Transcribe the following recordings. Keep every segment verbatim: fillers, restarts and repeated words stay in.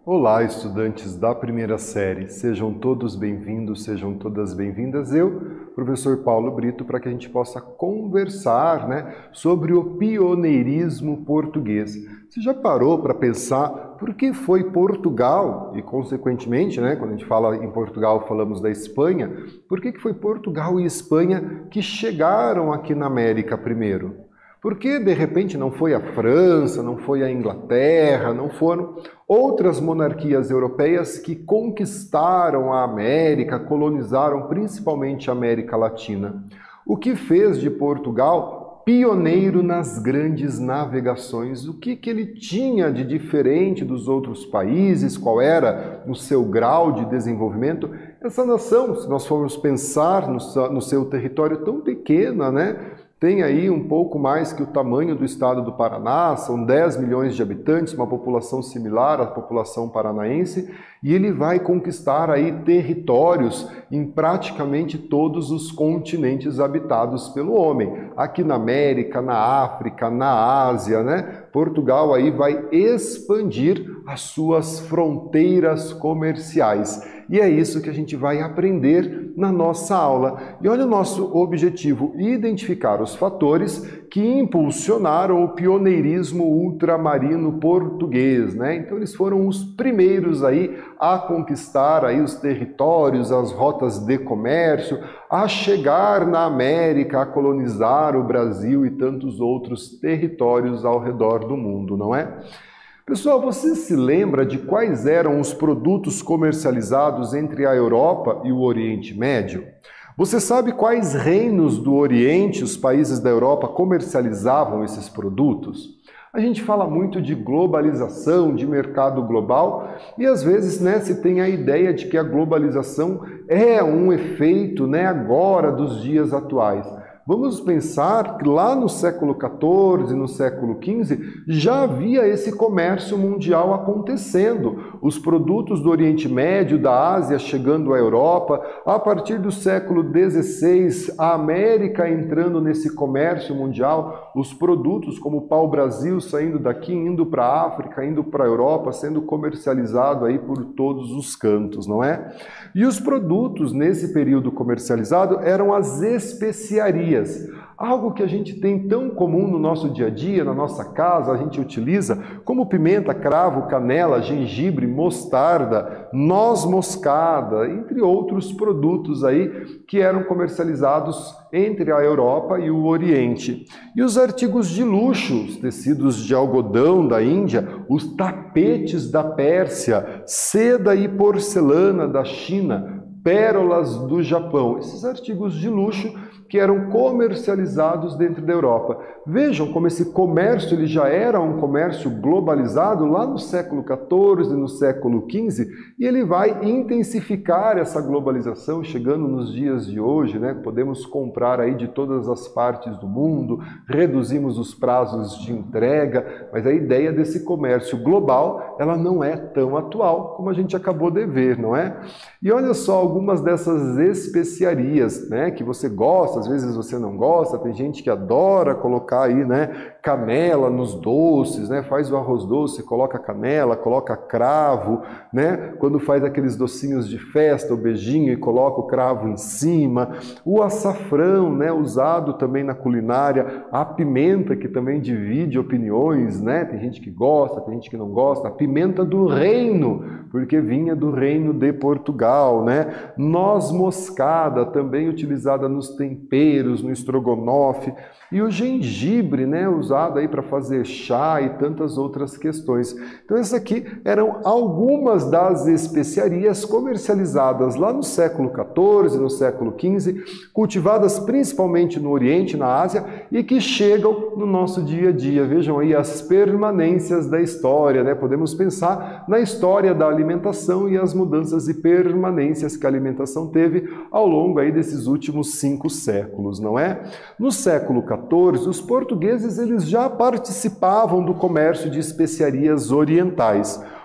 Olá, estudantes da primeira série. Sejam todos bem-vindos, sejam todas bem-vindas. Eu, professor Paulo Brito, para que a gente possa conversar, né, sobre o pioneirismo português. Você já parou para pensar por que foi Portugal, e consequentemente, né, quando a gente fala em Portugal, falamos da Espanha, por que que foi Portugal e Espanha que chegaram aqui na América primeiro? Por que, de repente, não foi a França, não foi a Inglaterra, não foram outras monarquias europeias que conquistaram a América, colonizaram principalmente a América Latina? O que fez de Portugal pioneiro nas grandes navegações? O que, que ele tinha de diferente dos outros países? Qual era o seu grau de desenvolvimento? Essa nação, se nós formos pensar no, no seu território tão pequeno, né? Tem aí um pouco mais que o tamanho do estado do Paraná, são dez milhões de habitantes, uma população similar à população paranaense, e ele vai conquistar aí territórios em praticamente todos os continentes habitados pelo homem. Aqui na América, na África, na Ásia, né? Portugal aí vai expandir as suas fronteiras comerciais. E é isso que a gente vai aprender na nossa aula. E olha o nosso objetivo: identificar os fatores que impulsionaram o pioneirismo ultramarino português, né? Então eles foram os primeiros aí a conquistar aí os territórios, as rotas de comércio, a chegar na América, a colonizar o Brasil e tantos outros territórios ao redor do mundo, não é? Pessoal, você se lembra de quais eram os produtos comercializados entre a Europa e o Oriente Médio? Você sabe quais reinos do Oriente, os países da Europa, comercializavam esses produtos? A gente fala muito de globalização, de mercado global, e às vezes, né, se tem a ideia de que a globalização é um efeito, né, agora dos dias atuais. Vamos pensar que lá no século quatorze, no século quinze, já havia esse comércio mundial acontecendo. Os produtos do Oriente Médio, da Ásia chegando à Europa, a partir do século dezesseis, a América entrando nesse comércio mundial, os produtos como o pau-brasil saindo daqui, indo para a África, indo para a Europa, sendo comercializado aí por todos os cantos, não é? E os produtos nesse período comercializado eram as especiarias. Algo que a gente tem tão comum no nosso dia a dia, na nossa casa, a gente utiliza, como pimenta, cravo, canela, gengibre, mostarda, noz moscada, entre outros produtos aí que eram comercializados entre a Europa e o Oriente. E os artigos de luxo, os tecidos de algodão da Índia, os tapetes da Pérsia, seda e porcelana da China, pérolas do Japão, esses artigos de luxo que eram comercializados dentro da Europa. Vejam como esse comércio ele já era um comércio globalizado lá no século quatorze, no século quinze, e ele vai intensificar essa globalização chegando nos dias de hoje, né? Podemos comprar aí de todas as partes do mundo, reduzimos os prazos de entrega, mas a ideia desse comércio global, ela não é tão atual como a gente acabou de ver, não é? E olha só algumas dessas especiarias, né, que você gosta, às vezes você não gosta, tem gente que adora colocar aí, né, canela nos doces, né, faz o arroz doce, coloca canela, coloca cravo, né, quando faz aqueles docinhos de festa, o beijinho e coloca o cravo em cima, o açafrão, né, usado também na culinária, a pimenta que também divide opiniões, né, tem gente que gosta, tem gente que não gosta, a pimenta do reino, porque vinha do reino de Portugal, né, noz moscada também utilizada nos temperos, no estrogonofe, e o gengibre, né, usado aí para fazer chá e tantas outras questões. Então essas aqui eram algumas das especiarias comercializadas lá no século quatorze, no século quinze, cultivadas principalmente no Oriente, na Ásia, e que chegam no nosso dia a dia. Vejam aí as permanências da história, né? Podemos pensar na história da alimentação e as mudanças e permanências que a alimentação teve ao longo aí desses últimos cinco séculos, não é? No século quatorze, os portugueses eles já participavam do comércio de especiarias orientais.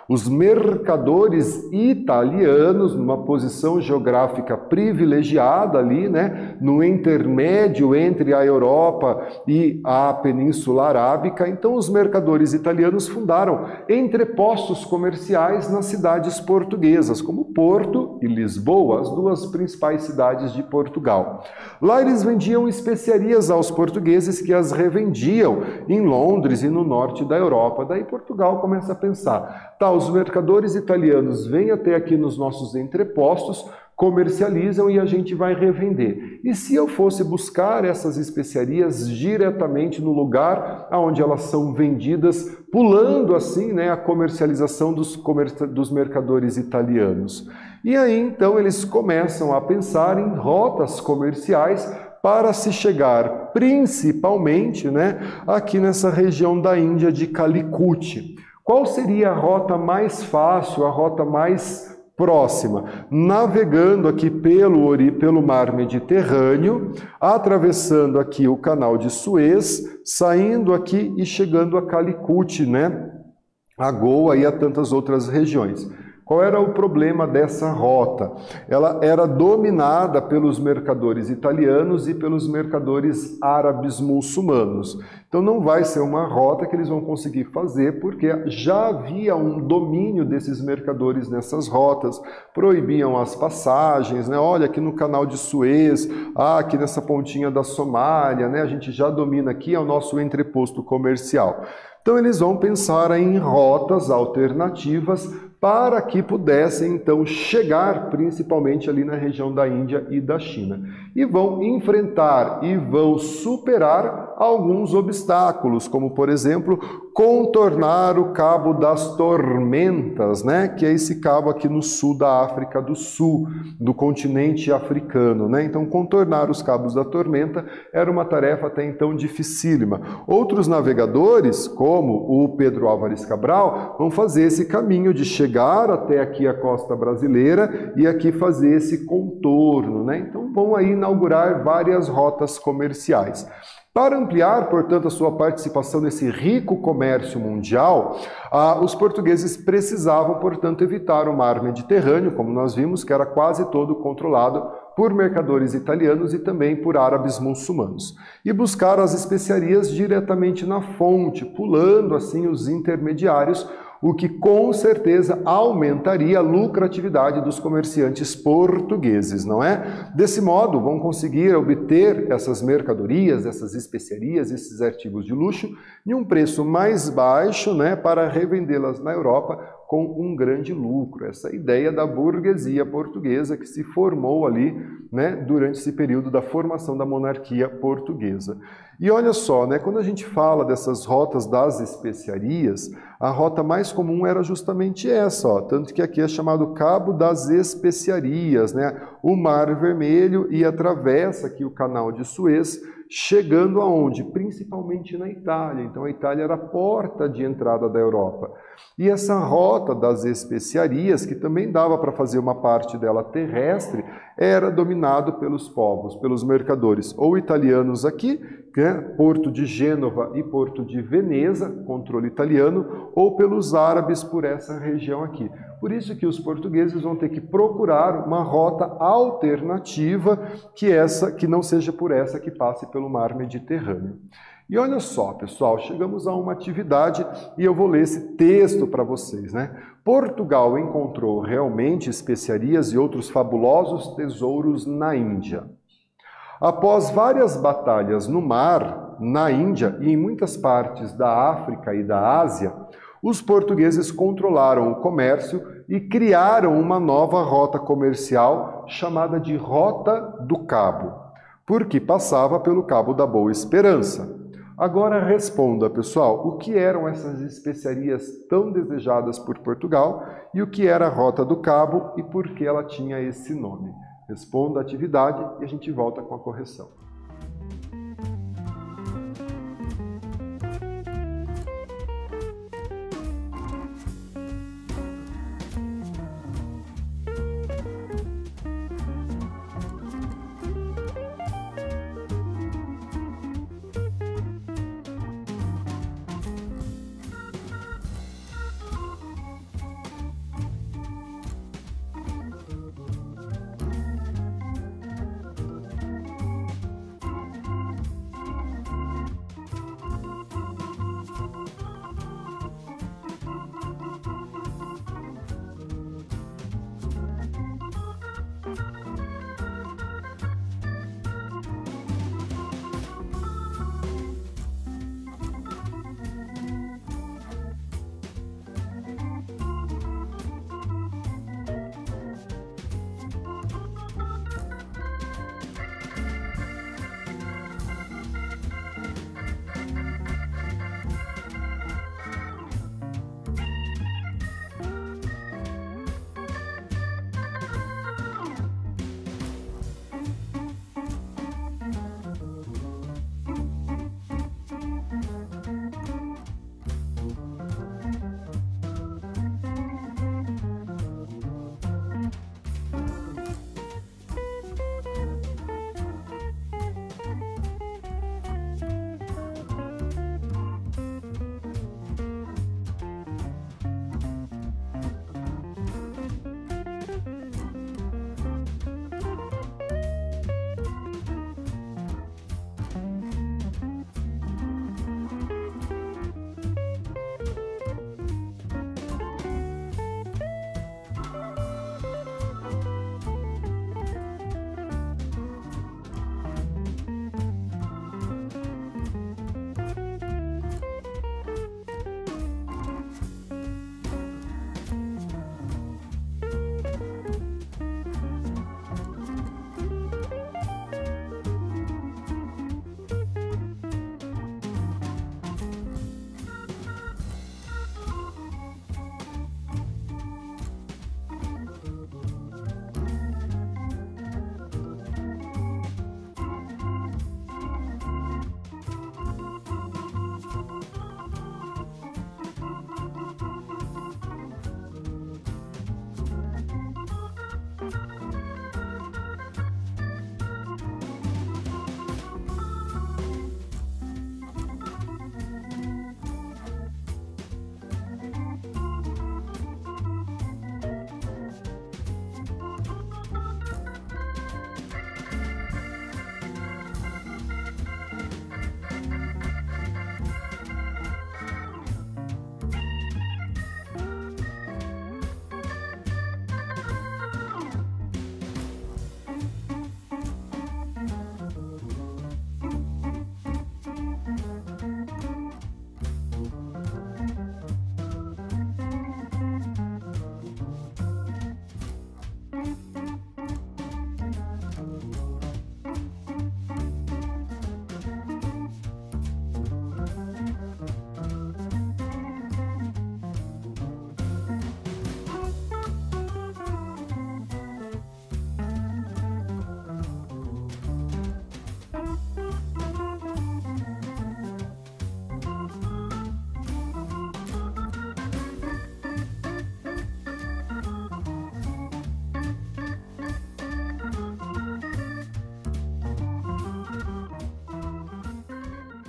Os mercadores italianos, numa posição geográfica privilegiada ali, né, no intermédio entre a Europa e a Península Arábica, então os mercadores italianos fundaram entrepostos comerciais nas cidades portuguesas, como Porto e Lisboa, as duas principais cidades de Portugal. Lá eles vendiam especiarias aos portugueses que as revendiam em Londres e no norte da Europa. Daí Portugal começa a pensar, tá, os mercadores italianos vêm até aqui nos nossos entrepostos, comercializam e a gente vai revender. E se eu fosse buscar essas especiarias diretamente no lugar onde elas são vendidas, pulando assim, né, a comercialização dos, comer dos mercadores italianos? E aí então eles começam a pensar em rotas comerciais para se chegar principalmente, né, aqui nessa região da Índia de Calicut. Qual seria a rota mais fácil, a rota mais próxima? Navegando aqui pelo, pelo mar Mediterrâneo, atravessando aqui o canal de Suez, saindo aqui e chegando a Calicut, né, a Goa e a tantas outras regiões. Qual era o problema dessa rota? Ela era dominada pelos mercadores italianos e pelos mercadores árabes muçulmanos. Então não vai ser uma rota que eles vão conseguir fazer, porque já havia um domínio desses mercadores nessas rotas, proibiam as passagens, né? Olha, aqui no canal de Suez, ah, aqui nessa pontinha da Somália, né? A gente já domina aqui, é o nosso entreposto comercial. Então eles vão pensar em rotas alternativas para que pudessem então chegar principalmente ali na região da Índia e da China. E vão enfrentar e vão superar alguns obstáculos, como por exemplo, contornar o Cabo das Tormentas, né? Que é esse cabo aqui no sul da África do Sul, do continente africano, né? Então contornar os cabos da tormenta era uma tarefa até então dificílima. Outros navegadores, como o Pedro Álvares Cabral, vão fazer esse caminho de chegar até aqui a costa brasileira e aqui fazer esse contorno, né? Então vão aí inaugurar várias rotas comerciais. Para ampliar, portanto, a sua participação nesse rico comércio mundial, ah, os portugueses precisavam, portanto, evitar o mar Mediterrâneo, como nós vimos, que era quase todo controlado por mercadores italianos e também por árabes muçulmanos. E buscar as especiarias diretamente na fonte, pulando assim os intermediários, o que com certeza aumentaria a lucratividade dos comerciantes portugueses, não é? Desse modo, vão conseguir obter essas mercadorias, essas especiarias, esses artigos de luxo, em um preço mais baixo, né, para revendê-las na Europa com um grande lucro. Essa ideia da burguesia portuguesa que se formou ali, né, durante esse período da formação da monarquia portuguesa. E olha só, né, quando a gente fala dessas rotas das especiarias, a rota mais comum era justamente essa, ó, tanto que aqui é chamado Cabo das Especiarias, né? O Mar Vermelho e atravessa aqui o canal de Suez, chegando aonde? Principalmente na Itália. Então a Itália era a porta de entrada da Europa. E essa rota das especiarias, que também dava para fazer uma parte dela terrestre, era dominado pelos povos, pelos mercadores, ou italianos aqui, né, Porto de Gênova e Porto de Veneza, controle italiano, ou pelos árabes por essa região aqui. Por isso que os portugueses vão ter que procurar uma rota alternativa que, essa, que não seja por essa que passe pelo mar Mediterrâneo. E olha só, pessoal, chegamos a uma atividade e eu vou ler esse texto para vocês, né? Portugal encontrou realmente especiarias e outros fabulosos tesouros na Índia. Após várias batalhas no mar, na Índia e em muitas partes da África e da Ásia, os portugueses controlaram o comércio e criaram uma nova rota comercial chamada de Rota do Cabo, porque passava pelo Cabo da Boa Esperança. Agora responda, pessoal, o que eram essas especiarias tão desejadas por Portugal e o que era a Rota do Cabo e por que ela tinha esse nome? Responda a atividade e a gente volta com a correção.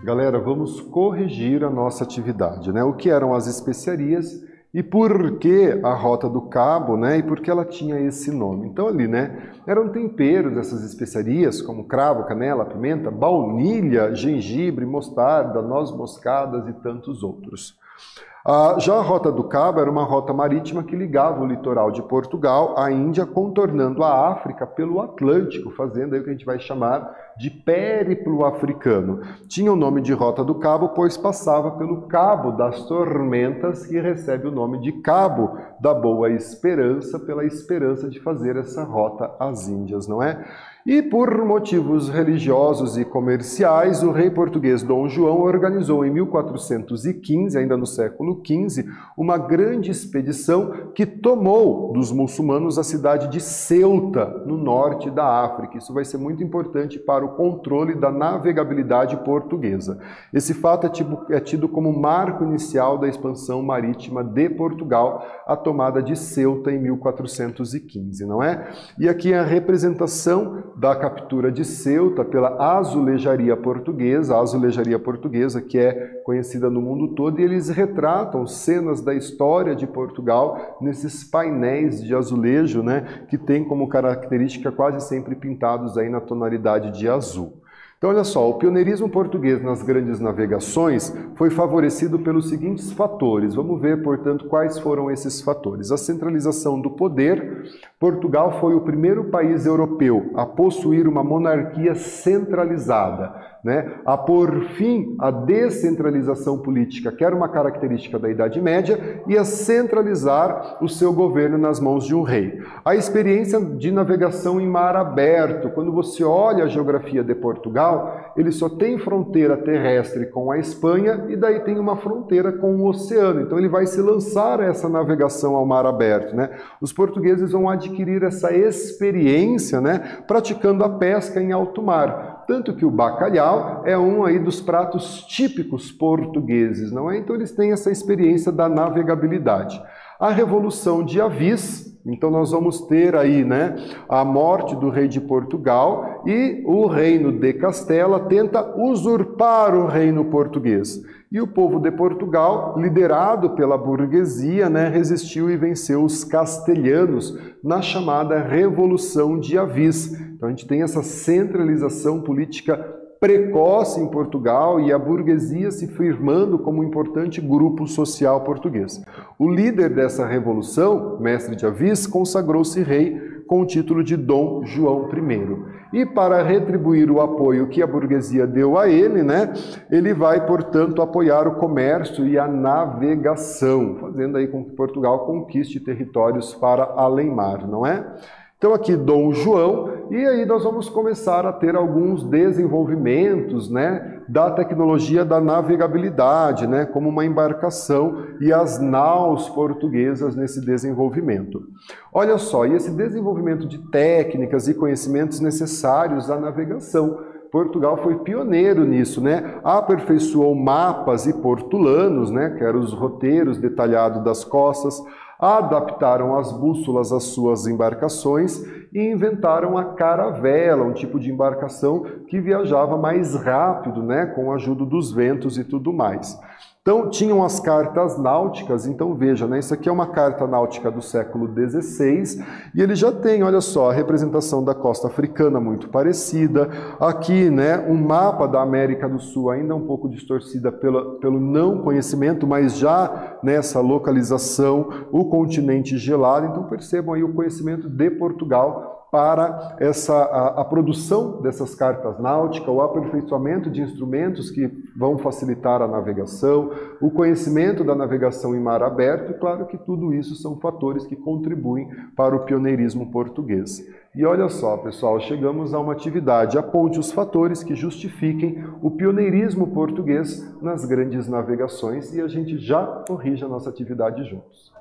Galera, vamos corrigir a nossa atividade, né? O que eram as especiarias e por que a Rota do Cabo, né? E por que ela tinha esse nome. Então ali, né? Eram temperos dessas especiarias, como cravo, canela, pimenta, baunilha, gengibre, mostarda, noz moscadas e tantos outros. Ah, já a Rota do Cabo era uma rota marítima que ligava o litoral de Portugal à Índia, contornando a África pelo Atlântico, fazendo aí o que a gente vai chamar de périplo africano. Tinha o nome de Rota do Cabo, pois passava pelo Cabo das Tormentas, que recebe o nome de Cabo da Boa Esperança, pela esperança de fazer essa rota às Índias, não é? E por motivos religiosos e comerciais, o rei português Dom João organizou em mil quatrocentos e quinze, ainda no século quinze, uma grande expedição que tomou dos muçulmanos a cidade de Ceuta, no norte da África. Isso vai ser muito importante para o controle da navegabilidade portuguesa. Esse fato é tido, é tido como marco inicial da expansão marítima de Portugal, a tomada de Ceuta em mil quatrocentos e quinze, não é? E aqui a representação da captura de Ceuta pela azulejaria portuguesa, a azulejaria portuguesa que é conhecida no mundo todo, e eles retratam cenas da história de Portugal nesses painéis de azulejo, né, que tem como característica quase sempre pintados aí na tonalidade de azul. Então, olha só, o pioneirismo português nas grandes navegações foi favorecido pelos seguintes fatores. Vamos ver, portanto, quais foram esses fatores. A centralização do poder. Portugal foi o primeiro país europeu a possuir uma monarquia centralizada, né? A pôr fim à descentralização política, que era uma característica da Idade Média, e a centralizar o seu governo nas mãos de um rei. A experiência de navegação em mar aberto. Quando você olha a geografia de Portugal, ele só tem fronteira terrestre com a Espanha e daí tem uma fronteira com o oceano. Então ele vai se lançar a essa navegação ao mar aberto, né? Os portugueses vão adquirir essa experiência, né, praticando a pesca em alto mar. Tanto que o bacalhau é um aí dos pratos típicos portugueses, não é? Então eles têm essa experiência da navegabilidade. A Revolução de Avis. Então nós vamos ter aí, né, a morte do rei de Portugal e o reino de Castela tenta usurpar o reino português. E o povo de Portugal, liderado pela burguesia, né, resistiu e venceu os castelhanos na chamada Revolução de Avis. Então a gente tem essa centralização política precoce em Portugal e a burguesia se firmando como um importante grupo social português. O líder dessa revolução, Mestre de Avis, consagrou-se rei com o título de Dom João primeiro. E para retribuir o apoio que a burguesia deu a ele, né, ele vai, portanto, apoiar o comércio e a navegação, fazendo aí com que Portugal conquiste territórios para além-mar, não é? Então aqui Dom João, e aí nós vamos começar a ter alguns desenvolvimentos, né, da tecnologia da navegabilidade, né, como uma embarcação e as naus portuguesas nesse desenvolvimento. Olha só, e esse desenvolvimento de técnicas e conhecimentos necessários à navegação. Portugal foi pioneiro nisso, né? Aperfeiçoou mapas e portulanos, né, que eram os roteiros detalhados das costas, adaptaram as bússolas às suas embarcações e inventaram a caravela, um tipo de embarcação que viajava mais rápido, né, com a ajuda dos ventos e tudo mais. Então, tinham as cartas náuticas, então veja, né, isso aqui é uma carta náutica do século dezesseis, e ele já tem, olha só, a representação da costa africana muito parecida, aqui, né, um mapa da América do Sul ainda um pouco distorcida pela, pelo não conhecimento, mas já nessa localização, o continente gelado, então percebam aí o conhecimento de Portugal para essa, a, a produção dessas cartas náuticas, o aperfeiçoamento de instrumentos que vão facilitar a navegação, o conhecimento da navegação em mar aberto, e claro que tudo isso são fatores que contribuem para o pioneirismo português. E olha só, pessoal, chegamos a uma atividade, aponte os fatores que justifiquem o pioneirismo português nas grandes navegações, e a gente já corrige a nossa atividade juntos.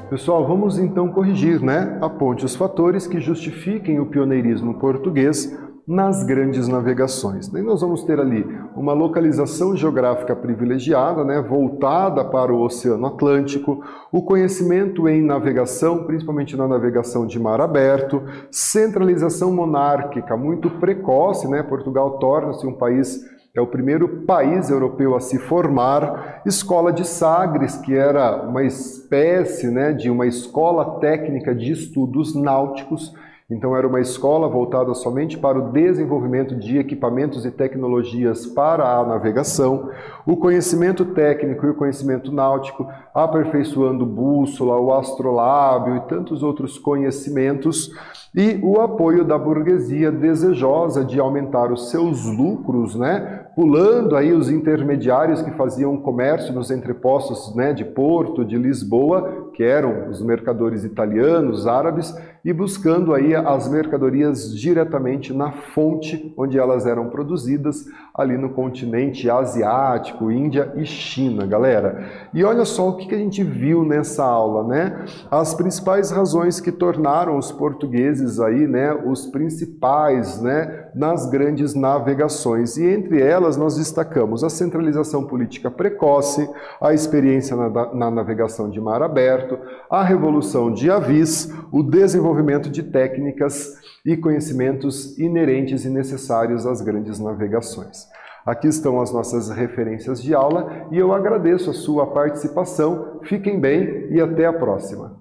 Pessoal, vamos então corrigir, né? Aponte os fatores que justifiquem o pioneirismo português nas grandes navegações. Daí nós vamos ter ali uma localização geográfica privilegiada, né, voltada para o Oceano Atlântico, o conhecimento em navegação, principalmente na navegação de mar aberto, centralização monárquica muito precoce, né? Portugal torna-se um país, é o primeiro país europeu a se formar, escola de Sagres, que era uma espécie, né, de uma escola técnica de estudos náuticos. Então era uma escola voltada somente para o desenvolvimento de equipamentos e tecnologias para a navegação, o conhecimento técnico e o conhecimento náutico, aperfeiçoando bússola, o astrolábio e tantos outros conhecimentos, e o apoio da burguesia desejosa de aumentar os seus lucros, né, pulando aí os intermediários que faziam comércio nos entrepostos, né, de Porto, de Lisboa, que eram os mercadores italianos, árabes, e buscando aí as mercadorias diretamente na fonte onde elas eram produzidas, ali no continente asiático, Índia e China, galera. E olha só o que a gente viu nessa aula, né? As principais razões que tornaram os portugueses aí, né, os principais, né, nas grandes navegações. E entre elas nós destacamos a centralização política precoce, a experiência na, na navegação de mar aberto, a revolução de avis, o desenvolvimento de técnicas e conhecimentos inerentes e necessários às grandes navegações. Aqui estão as nossas referências de aula e eu agradeço a sua participação. Fiquem bem e até a próxima.